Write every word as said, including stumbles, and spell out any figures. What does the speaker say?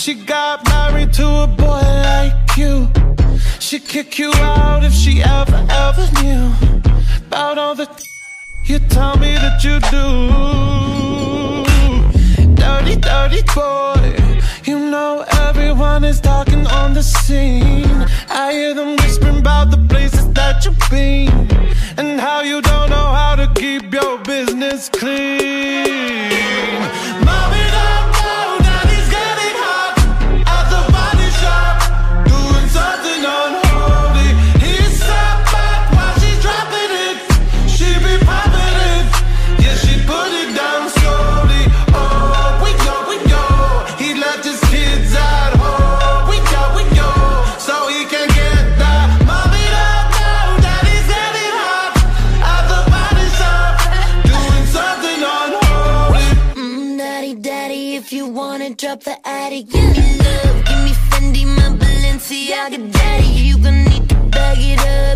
she got married to a boy like you. She'd kick you out if she ever, ever knew about all the you tell me that you do. Dirty, dirty boy. You know everyone is talking on the scene. I hear them whispering about the places that you've been and how you don't know how to keep your business clean. Mommy don't know that he's getting hot at the body shop, doing something unholy. He's sat back while she's dropping it. She be popping it, yeah, she put it down slowly. Oh, we go, we go. He left his kids at home. We go, we go, so he can get that. Mommy don't know that he's getting hot at the body shop, doing something unholy. Mm, daddy, daddy, if you wanna drop the attic, give me love, give me Fendi, my Balenciaga, daddy, you gon' need to bag it up.